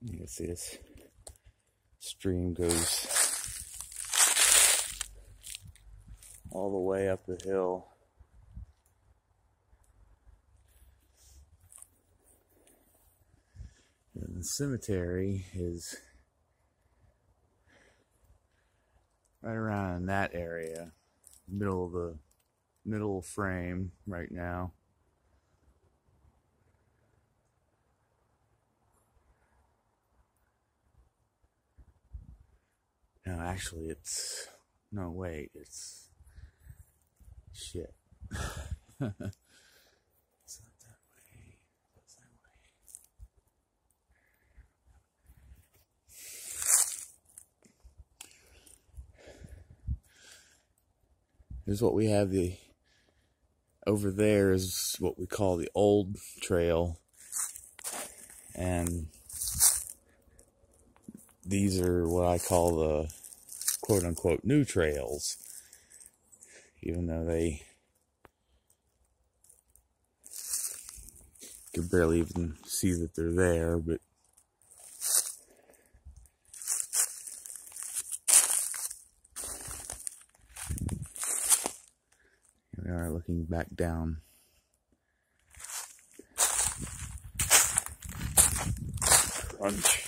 You can see this stream goes all the way up the hill. And the cemetery is right around in that area, middle frame right now. No, actually it's, no wait, it's shit. It's not that way. It's that way. Here's what we have. Over there is what we call the old trail, and these are what I call the quote-unquote new trails, even though they could barely even see that they're there. But here we are looking back down. Crunch.